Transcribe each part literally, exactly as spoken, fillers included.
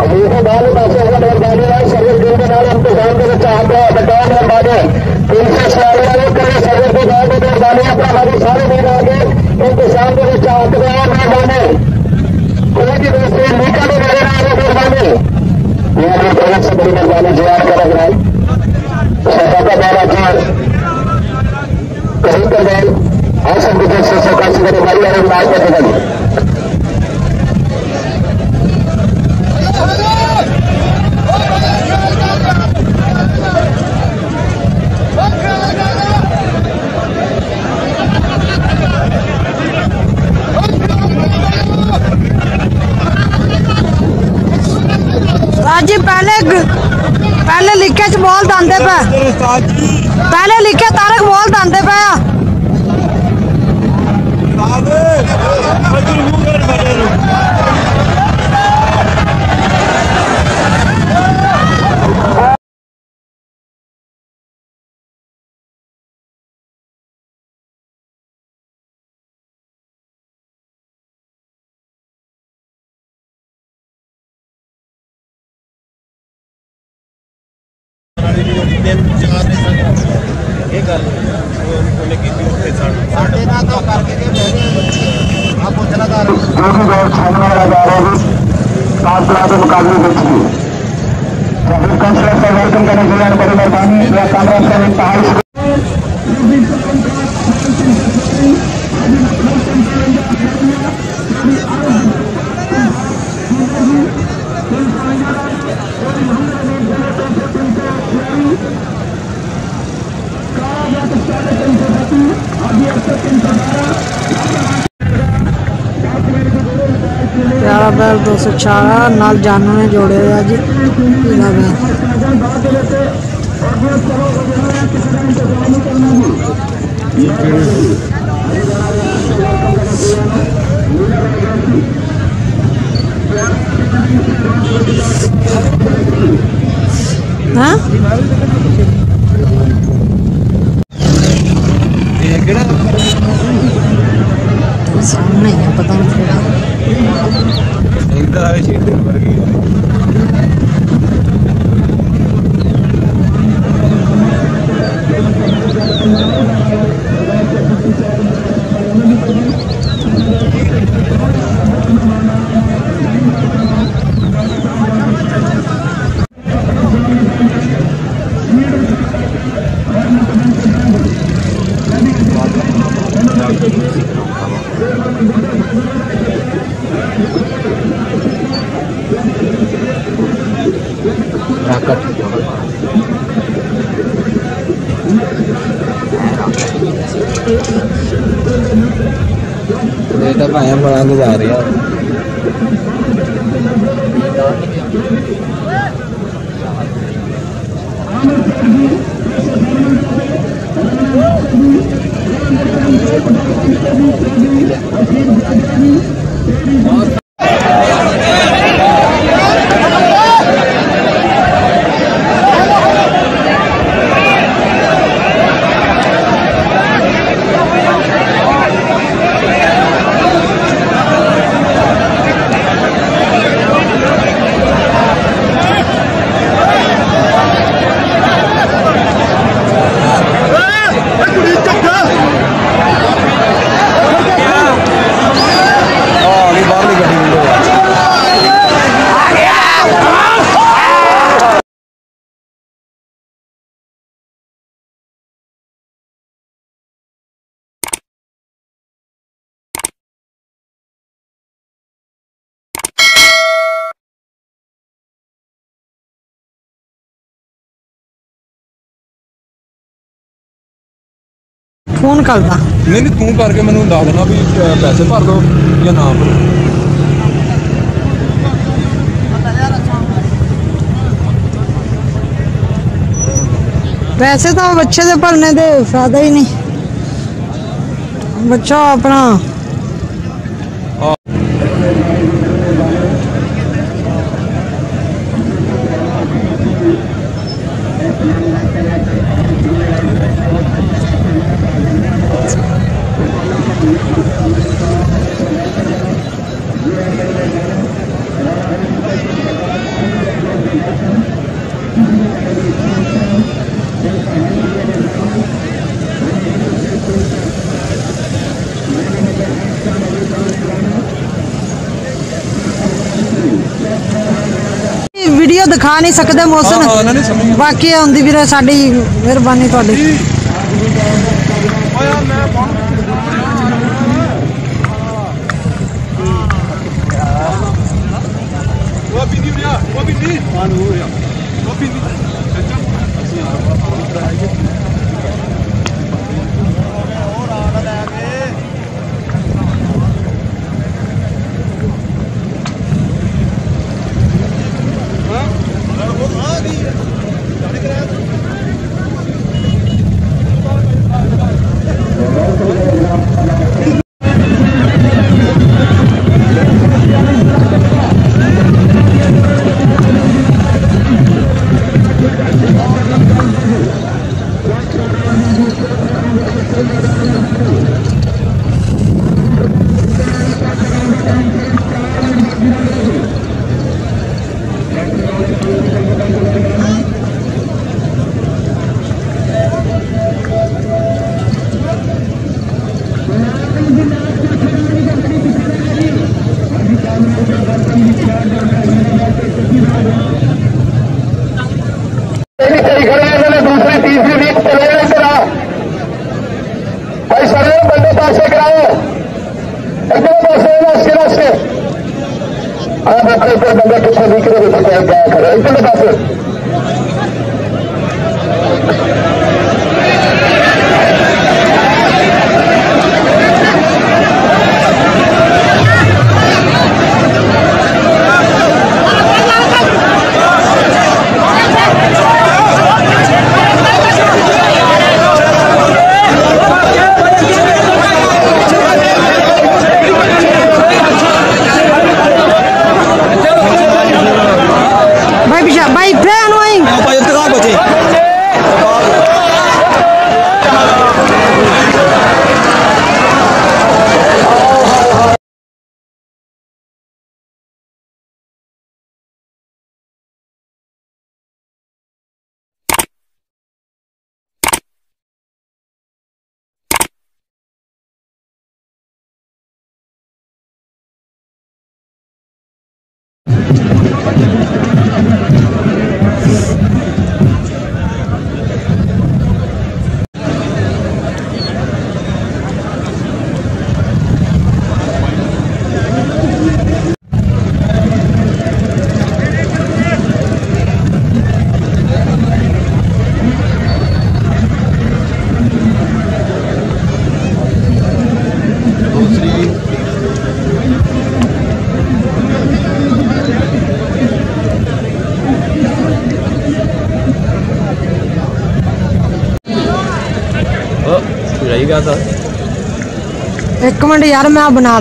ابھی بال پاسے مہربانی ہے سروس دل کے نام انتظام کے چاہتے ہیں بتاؤ مہربانی تین سو سیالی والے کرے سروس کے نام مہربانی اپنا ہماری سارے دن آگے انتظام کے چاہتے ہیں مہربانی کوئی بھی دوسرے نیچا میں میرے نام مہربانی یہ بہت سے بڑی مہربانی جواب کر رہا ہے سفا کا بارہ جی کہیں کر گئے اور سب کچھ سے سرکار سے کرے بھائی اور لاج کر دیں جی پہلے پہلے لکھے چ بول دے پہ پہلے لکھے تارک بول دے پہ مقابلے دیکھ چکی کونسلر سے ویلکم کرنے کے لیے بڑی مہربانی یا کامران کا انتہائی پیارا بیل دو سو چار نال جانو نے جوڑے ہوا جی پیلا بیل ہاں سامنے ہے پتہ نہیں ادھر آئے چیز دن بھر گئی بیٹا بھائی بڑا گزار رہا فون کرتا نہیں نہیں توں کر کے مینوں دس دینا بھی پیسے بھر دو یا نہ بھرو پیسے تو بچے دے بھرنے دے فائدہ ہی نہیں بچہ اپنا ਵੀਡੀਓ ਦਿਖਾ ਨਹੀਂ ਸਕਦੇ ਮੌਸਮ ਬਾਕੀ ਆਉਂਦੀ ਵੀਰੇ ਸਾਡੀ ਮਿਹਰਬਾਨੀ ਤੁਹਾਡੀ। भाई सारे बंदे पासे कराओ एकदम पासे रस्ते रस्ते आप अपने ऊपर बंदा कितना भी करो क्या क्या करो एकदम पासे एक मिनट यार मैं बना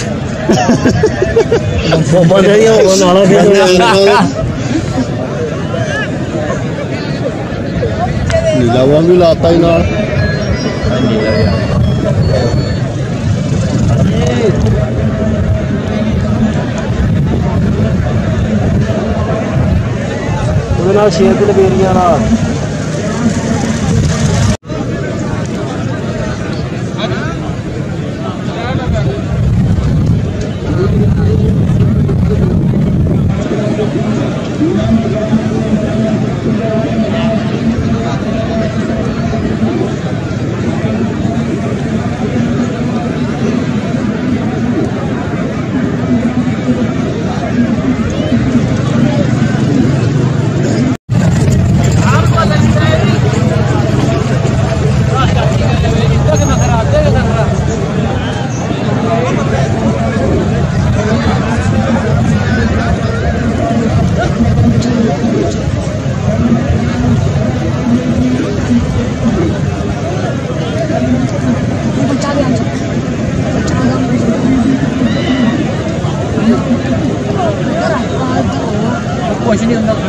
नीला हुआ भी लाता ही ना शेर को लपेरिया ना कुछ नहीं होता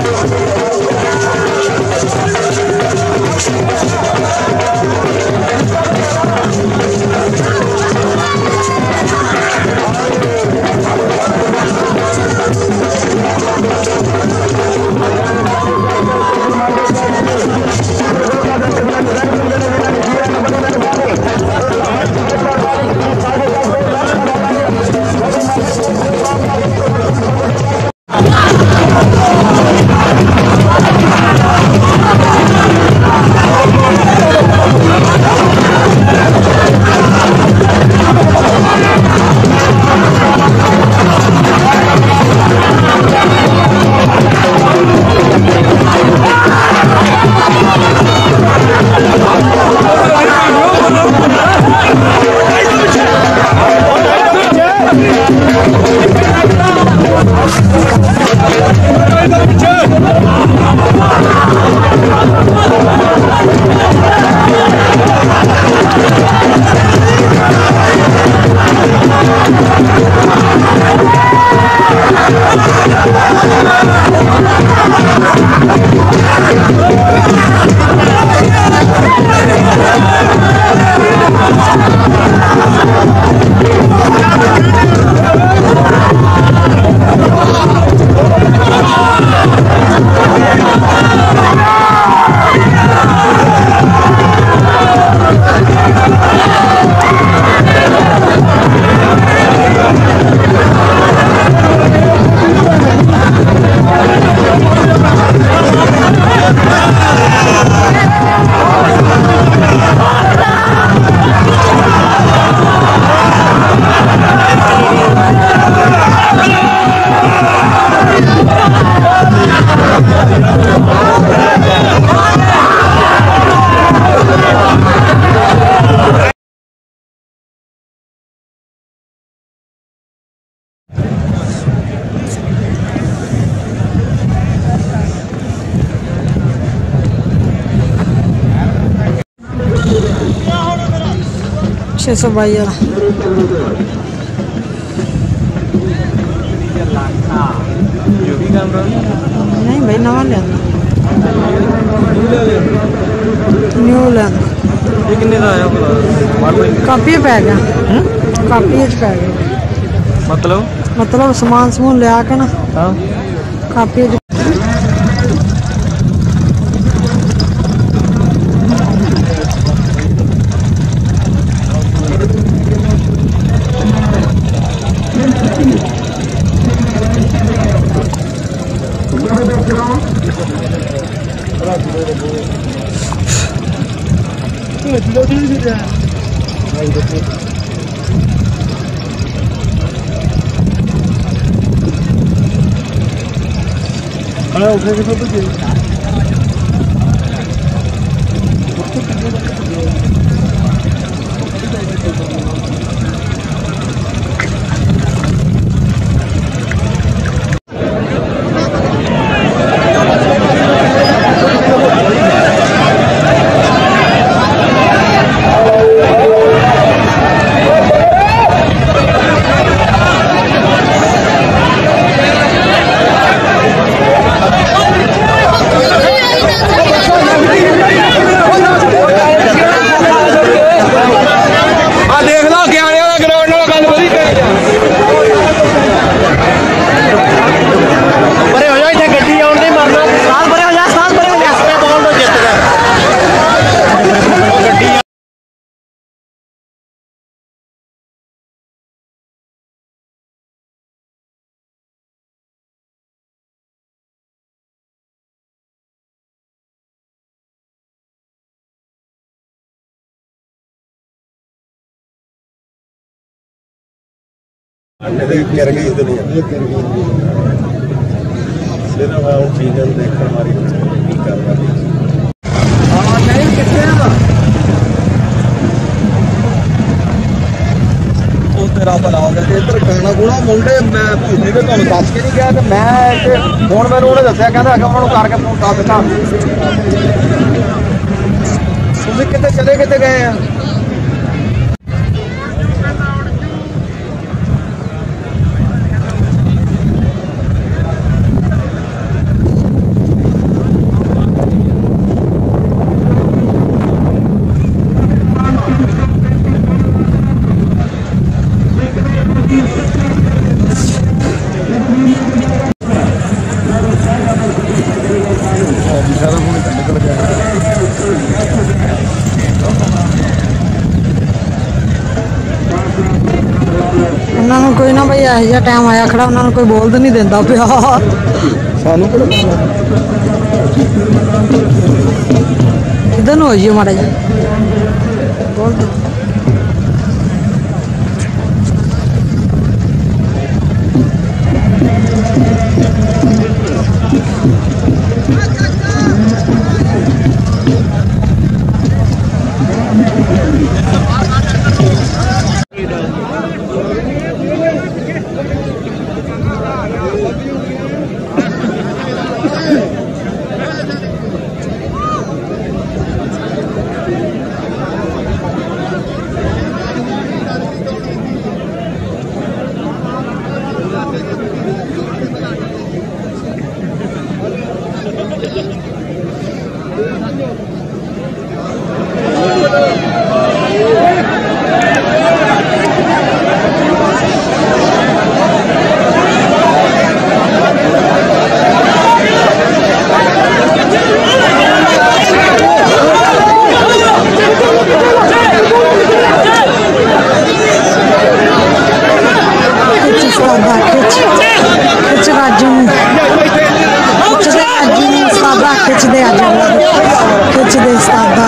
छे सौ बाई वाला नहीं भाई नवा लिया न्यू लिया कापी पै गया कापी पै गया मतलब मतलब समान समून लिया के ना हाँ कापी हाँ उठे के तो जी कर गई दुनिया सिर्फ हम चीज़ें देखकर हमारी नहीं कर रही तेरा भला हो गया इधर गाना गुना मुंडे मैं भूले तो तुम दस के नहीं गया तो मैं फोन मैंने उन्हें दसिया कहता अगर उन्होंने करके फोन कर देना तुम कितने चले कितने गए हैं उन्होंने कोई ना भाई यह जिहा टाइम आया खड़ा उन्होंने कोई बोल तो नहीं देता पिया सानू इधर हो जाइए माड़ा जी बोल दो खिचते अज खिचते उस्तादा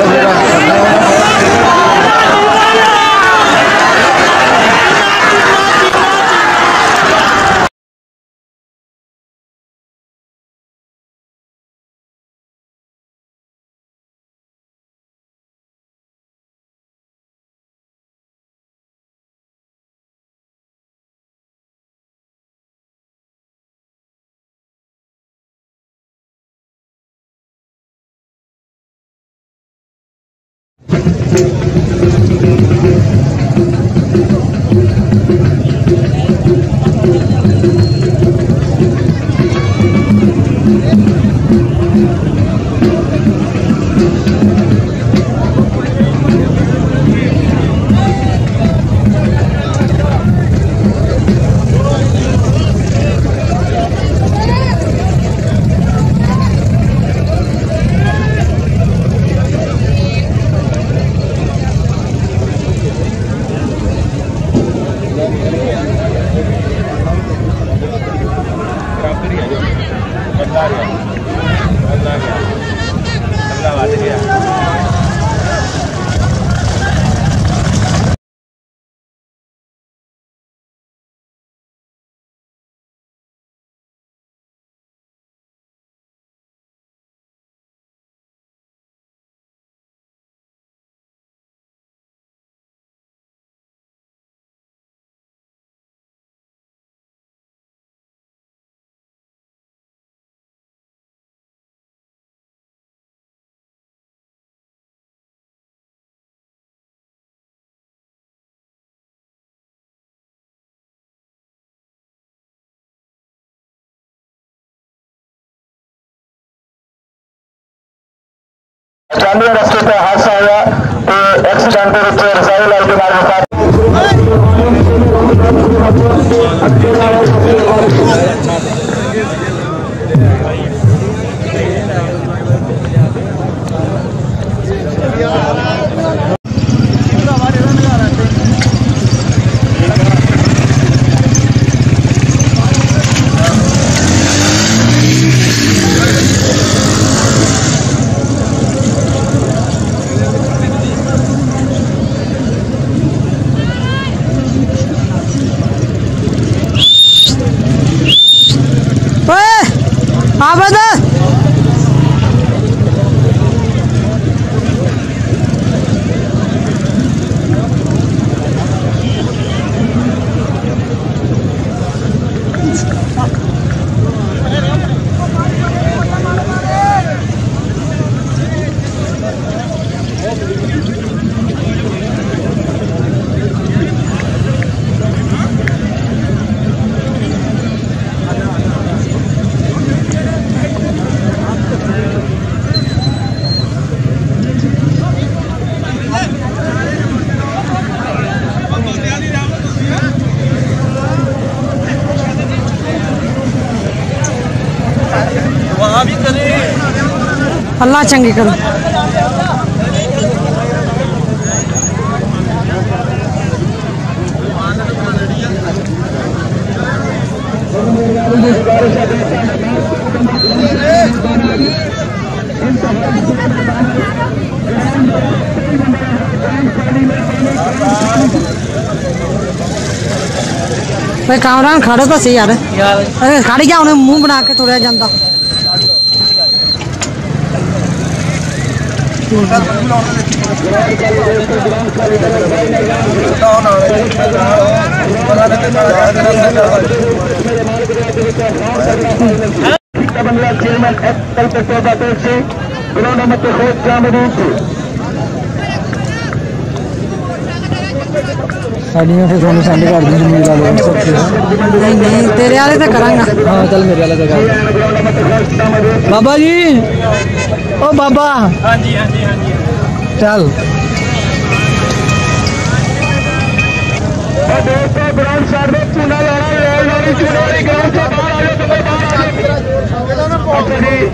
चांदी रस्ते पे हादसा हुआ तो एक्सीडेंट के रूप में रसाई लाल के बारे में अल्लाह चंगी करो। भाई कामरान खड़े तो सही यार खड़ गया उन्हें मुंह बना के तुरया जाता चेयरमैन उन्होंने मत खोज साड़ियाँ फिर सोनू सेंड कर दी जमीन वाले नहीं नहीं तेरे वाले तो करांगा हाँ चल मेरे वाले तो कर बाबा जी ओ बाबा हाँ जी हाँ जी हाँ जी चल ग्राउंड साइड में चूना लाना चूना ग्राउंड से बाहर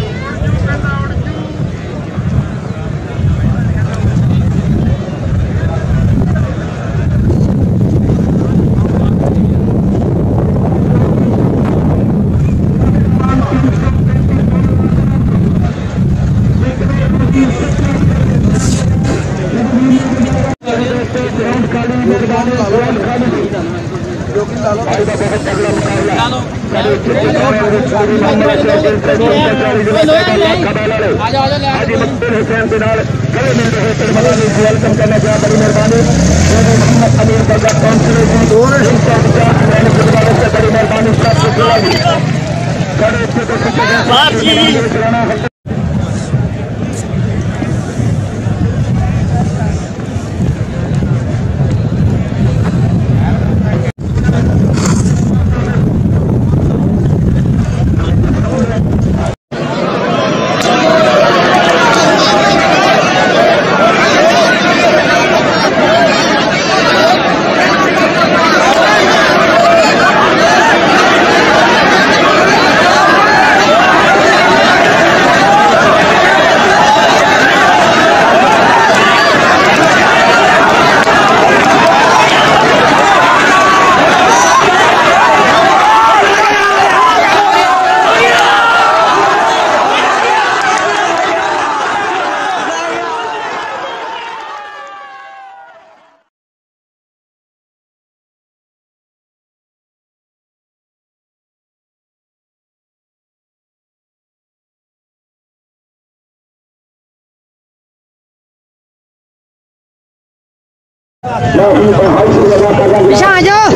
पीछा आ जाओ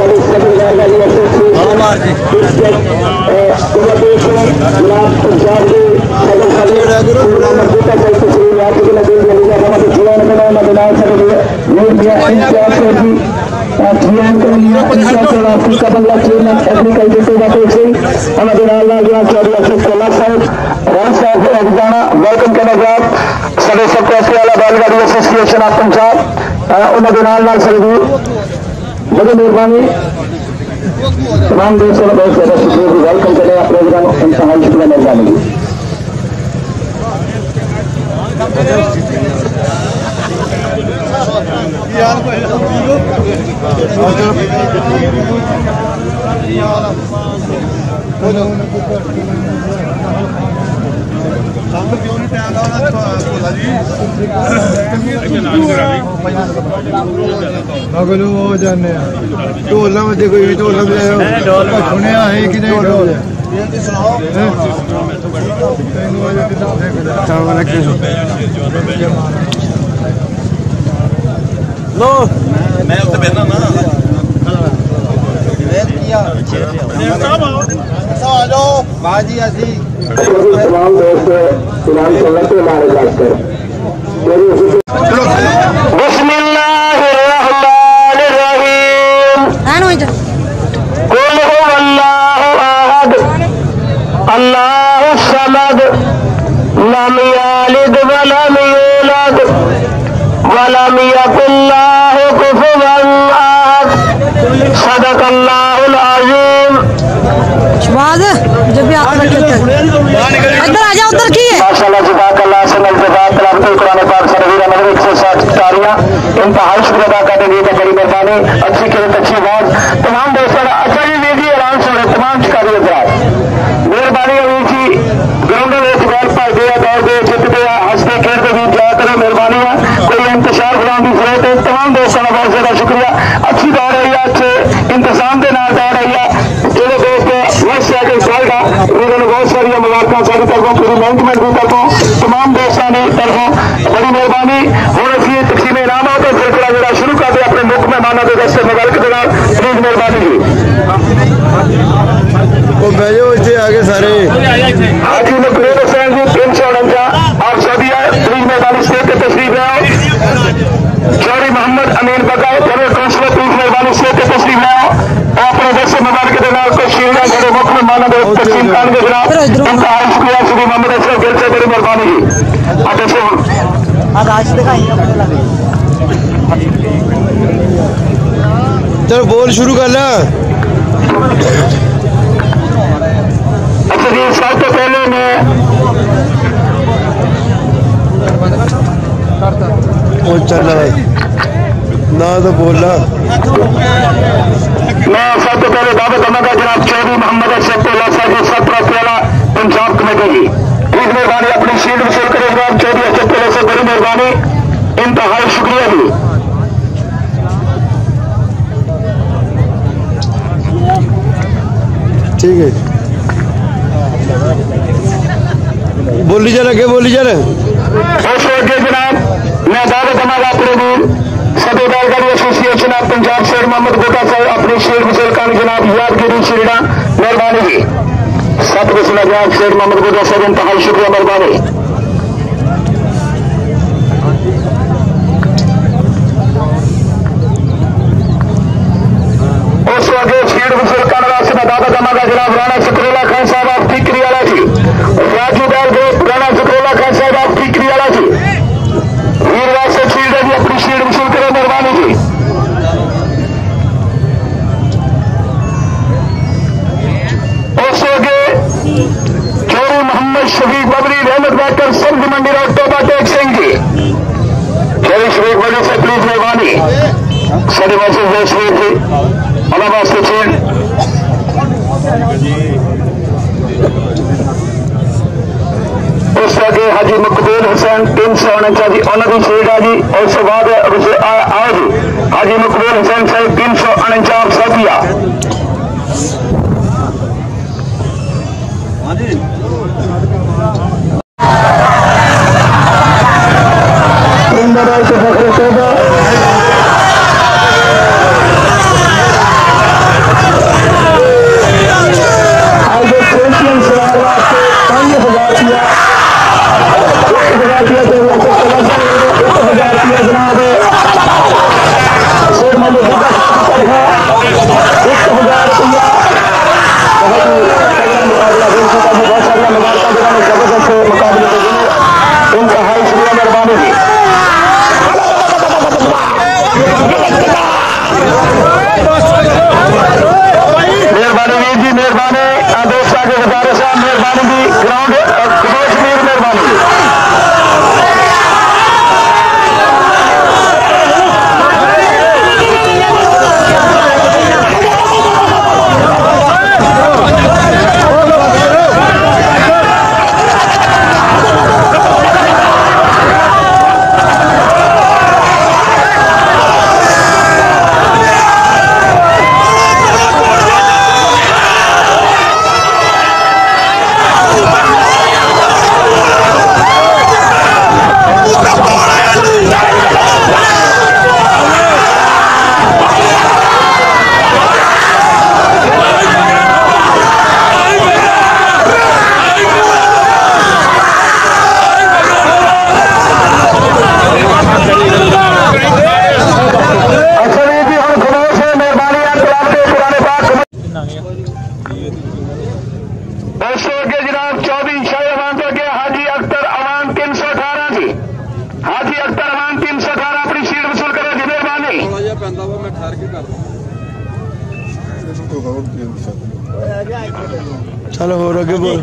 वेलकम करने के बाद सदस्य वाला बैलगाड़ी एसोसिएशन ऑफ पंजाब उन्होंने नाल नाल सभी बड़ी मेहरबानी तमाम दोस्तों ने बहुत ज्यादा शुक्रिया वेलकम करें प्रोग्राम इंतहा शुक्रिया मेहरबानी मगलू हो जाने ढोल बजे कोई ढोल सुनिया है कि नहीं ढोल लो मैं उत्ते बैठना ना बाजी ऐसी तमाम दोस्त इनाम चलने के हमारे पास कर बिस्मिल्लाहिर्रहमानिर्रहीम कुल हुवल्लाहु अहद अल्लाहुस समद लम यलिद वलम यूलद वलम यकुल लहु कुफुवन अहद सदकल्लाहुल अज़ीम शबाज जब भी आप रखे थे इधर आ जा उधर की है माशाअल्लाह जज़ाकल्लाह सनल जज़ाकल्लाह तो कुरान पाक से रवीरा नंबर एक सौ साठ तारियां इंतहाई शुक्र अदा करने की बड़ी मेहरबानी अच्छी किरत अच्छी आवाज तमाम दोस्तों अच्छा जी वीडियो आराम से तमाम शिकारी हजरात इंतजाम के नाल दौड़ रही है जो दोस्त वैस साइकिल चलता उन्होंने बहुत सारी मुबारक सारी तरफों पूरी मैनेजमेंट की तरफों तमाम दोस्तों की तरफों बड़ी मेहरबानी हूँ असी तकसीम इनाम तो सिलसिला जोड़ा शुरू करते अपने मुख्य मेहमानों के दस्ते मुबारक के नाल प्लीज मेहरबानी जी बहजो इतने आगे सारे हाजी मकबूल हुसैन जी तीन सौ उनचा आप सभी आए प्लीज मेहरबानी स्टेज पे तशरीफ लाओ Chaudhary Muhammad Amin Baka general councillor please मेहरबानी स्टेज पे तशरीफ लाओ अपने दस्ते मुबारक के नाल को शील्डा जोड़े मुख्य मेहमानों के तकसीम खान के खिलाफ उनका हाई शुक्रिया श्री मोहम्मद अशरफ गिल से बड़ी मेहरबानी जी आते से चलो बोल शुरू कर ला अच्छा जी सब तो पहले मैं वो चल ना तो बोला मैं सब तो पहले दावत दूंगा जनाब चौधरी मोहम्मद अशरफ साहब सत्रह प्याला पंजाब कमेटी जी प्लीज मेहरबानी अपनी शील्ड वसूल करें जनाब चौधरी अशरफ से बड़ी मेहरबानी इंतहाई शुक्रिया जी ठीक है बोली जा रहा बोली जा रहा जनाब मैं दावत दूंगा अपने भी सदर बैलगाड़ी एसोसिएशन ऑफ पंजाब शेर मोहम्मद गोटा साहब अपनी शेर वसूल खान जनाब यादगिरी शील्डा मेहरबानी जी सत वसूला जनाब शेर मोहम्मद गोटा साहब इंतहाई शुक्रिया मेहरबानी उस आगे शील्ड वसूल खान वास्ते मैं दावत दूंगा जनाब राणा शकरोला खान साहब आप टीकरी वाला जी राजू बैल राणा शकरोला खान साहब आप टीकरी वाला जी वीर वास्ते शील्ड है जी अपनी शील्ड वसूल करें मेहरबानी जी उस आगे चौधरी मोहम्मद शफीक बबरी रहमत बैकर सब्जी मंडी रोड टोबा टेक सिंह जी चौधरी शफीक बबरी से प्लीज मेहरबानी साढ़े वास्ते जय शफीक जी अला वास्ते चीन उस आगे हाजी मकबूल हुसैन तीन सौ उनचा जी उन्होंने शील्ड है जी उस बाद आओ जी हाजी मकबूल हुसैन साहब तीन सौ उनचा सदिया चलो हो रहा बोल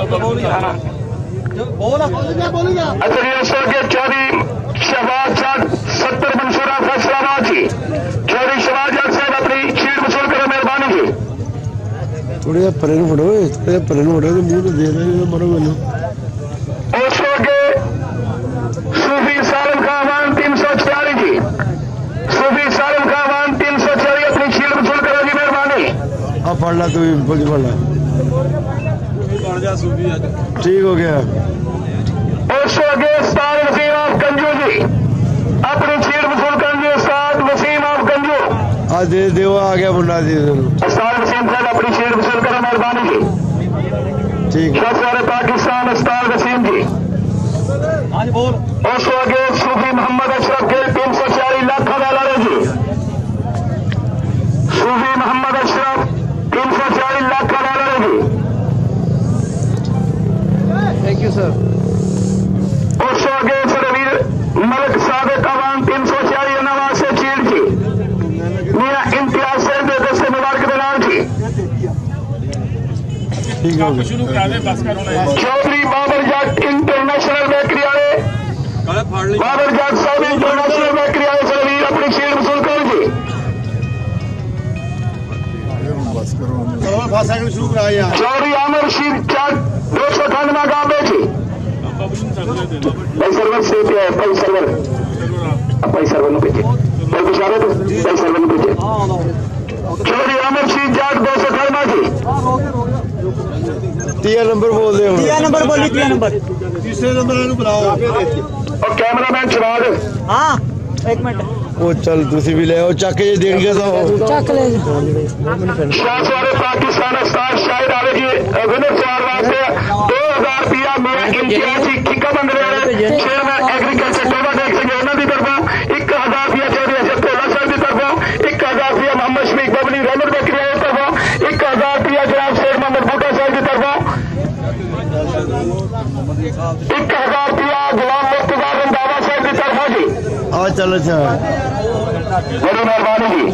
चौधरी शहबाज साहब सत्तर मंसूरा फैसलाबाद जी चौधरी शहबाज साहब अपनी शील्ड वसूल करो मेहरबानी जी थोड़े परे फड़ो थोड़े परे फड़ो तो मुंह तो दे रहे मरो मैनू सूफी सालम का आवान तीन सौ छियालीस जी सूफी सालम का आवान तीन सौ छियालीस अपनी शील्ड वसूल پڑھ لا تو بھی پڑھ لا ٹھیک ہو گیا استاد وسیم آف گنجو جی اپنی چیٹ وصول کر جی استاد وسیم آف گنجو آ دے دے وہ آ گیا منڈا دی استاد وسیم صاحب اپنی چیٹ وصول کرو مہربانی جی ٹھیک شہزادے پاکستان استاد وسیم جی اس آگے صوفی محمد اشرف گل تین سو چالیس لاکھ ڈالر جی صوفی محمد اشرف تین سو چالیس لاکھ ڈالر جی تھینک یو سر اس آگے سرویر ملک صادق عوام تین سو چالیس نواز سے چیڑ جی میرا امتیاز سے دے دستے مبارک دلال جی ٹھیک ہو گیا چودھری بابر جٹ انٹرنیشنل بیکری والے بابر جٹ صاحب انٹرنیشنل بیکری والے سرویر اپنی چیڑ وصول کرو جی چودھری عامر رشید جٹ دو سو اٹھانوے گامبے جی بھائی سرور سے بھائی سرور بھائی سرور نے بھیجے بھائی بشارے تو بھائی سرور نے بھیجے چودھری عامر رشید جٹ دو سو اٹھانوے جی تیا نمبر بول دے تیا نمبر بولی تیا نمبر تیسرے نمبر بلاؤ اور کیمرہ مین چلا دے ہاں ایک منٹ وہ چل تسی بھی لے او چک کے دین گے تو چک لے شاہ سوارے پاکستان استاد شاہد آوے جی ونر چار واسطے دو ہزار روپیہ میرا امتیازی ٹھیکہ بند رہے چیئرمین ایگریکلچر ٹوبا ٹیک سنگھ انہوں کی طرف ایک ہزار روپیہ چودھری اشرف کولا صاحب کی طرف ایک ہزار روپیہ محمد شفیق ببلی رحمت بکری کی طرف ایک ہزار روپیہ جناب شیخ محمد بوٹا صاحب کی طرف ایک ہزار روپیہ غلام مرتضیٰ رنداوا صاحب کی طرف جی آ چل اچھا بڑی مہربانی جی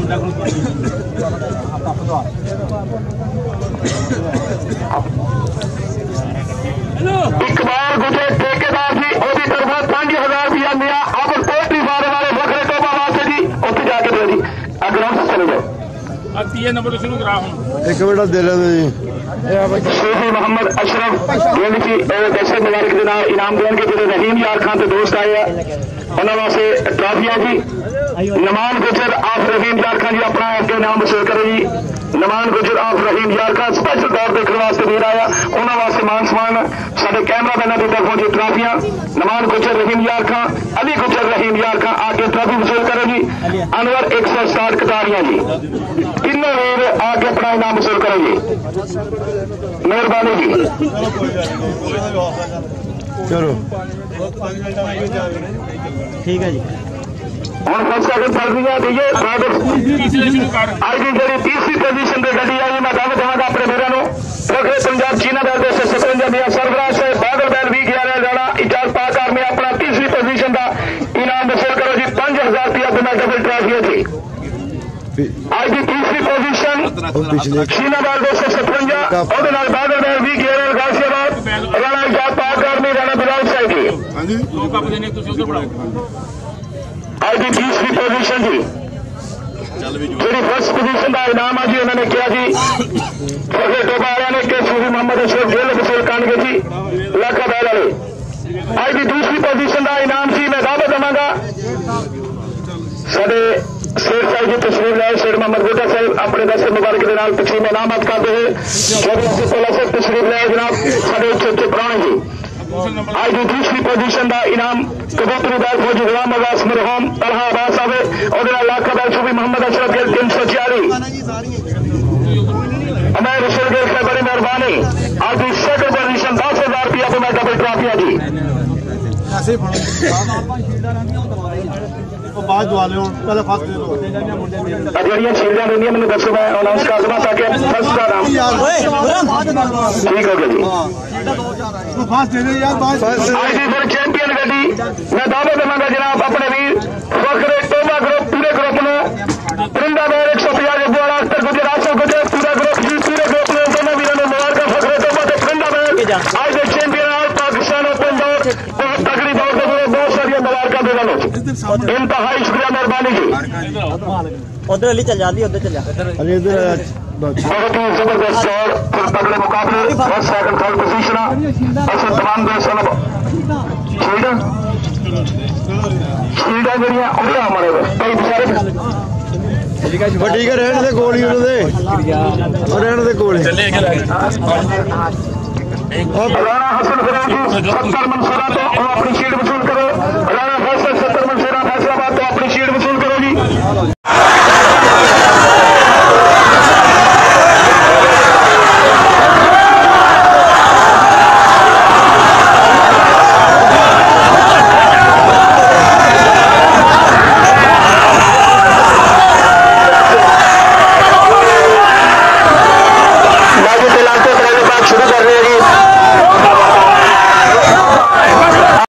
اقبال گجے ٹھیکیدار جی وہ طرف پانچ ہزار روپیہ میا اب پوٹری فارم والے وکرے ٹوبا واسطے جی اتنے جا کے دے جی اگر ہم چلے جاؤ نمبر شروع کرا ہوں ایک منٹ دے لے جی صوفی محمد اشرف یعنی کہ دہشت مبارک کے انعام دین کے جڑے رحیم یار خان کے دوست آئے ہیں انہوں واسطے ٹرافیاں جی نمان گجر آف رحیم یار خان جی اپنا اگے نام وصول کرے جی نمان گجر آف رحیم یار خان اسپیشل طور دیکھنے واسطے دیر آیا انہوں واسطے مان سمان سارے کیمرہ مینوں کی طرفوں جی ٹرافیاں نمان گجر رحیم یار خان علی گجر رحیم یار خان آ کے ٹرافی وصول کرے جی انور ایک سو ساٹھ کتاریاں جی تینوں ویر آ کے اپنا انعام وصول کرے جی مہربانی جی چلو ٹھیک ہے جی ہوں فسٹ سیکنڈ سردیاں دیے آج کی جی تیسری پوزیشن پہ گڈی آئی میں دعوت دوں گا اپنے میرے رکھے پنجاب چینا دل سے سترنجا میاں سرفراز سے بادل بیل بھی گیارہ جانا اجاز پاک آرمی اپنا تیسری پوزیشن کا انعام وصول کرو جی پانچ ہزار روپیہ بنا ڈبل ٹرافی جی آج کی تیسری پوزیشن چینا دل دو سو سترنجا اور بادل بیل بھی گیارہ غازی آباد رانا اجاز پاک آرمی رانا بلال صاحب جی آج کی تیسری پوزیشن جی جی فرسٹ پوزیشن کا انعام ہے جی انہوں نے کیا جی فخر ٹوبا والے نے کہ صوفی محمد اشرف گل وصول کان کے جی لاکھا بیل والے آج کی دوسری پوزیشن کا انعام جی میں دعوت دوں گا سارے شیر صاحب جی تشریف لائے شیر محمد بوٹا صاحب اپنے دس مبارک کے نام تقسیم انعامات کرتے ہیں چودھری پہلا صاحب تشریف لائے جناب سارے اچھے اچھے پرانے جی آج کی دوسری پوزیشن کا انعام کبوتری بیل فوجی غلام عباس مرحوم طلحہ عباس صاحب اور لاکھا بیل صوفی محمد اشرف گل تین سو چالیس امیر رسول گل سے بڑی مہربانی آج کی سیکنڈ پوزیشن دس ہزار روپیہ میں ڈبل ٹرافیاں جی جہاں شیلڈاں دینی مجھے دسو میں اناؤنس کر دوں تاکہ فرسٹ کا نام ٹھیک ہو گیا جی آج کی پھر چیمپئن گڈی میں دعوت دوں گا جناب اپنے ویر فخر ٹوبا گروپ پورے گروپ میں پرندہ بیر ایک سو پچاس گوڑا اختر گجر آسو گجر پورا گروپ جی پورے گروپ میں دونوں ویروں نے مبارک فخر ٹوبا تو پرندہ بیر آج کے چیمپئن آل پاکستان اوپن دور بہت تکڑی دور سے بہت ساری مبارکہ دونوں انتہائی شکریہ مہربانی جی ادھر علی چل جاتی ادھر چل جا بہت ہی زبردست اور تگڑے مقابلے فرسٹ سیکنڈ تھرڈ پوزیشن اصل تمام دوستوں شیلڈ شیلڈ جہاں ہمارے کئی بچارے ਪਰ ਠੀਕ ਹੈ ਰਹਿਣ ਦੇ ਕੋਲ ਹੀ ਉਹਨਾਂ ਦੇ ਉਹ ਰਹਿਣ ਦੇ ਕੋਲ ਹੀ رانا حسن فروغ جی ستر منصورہ تو اپنی سیٹ وصول کرو رانا حسن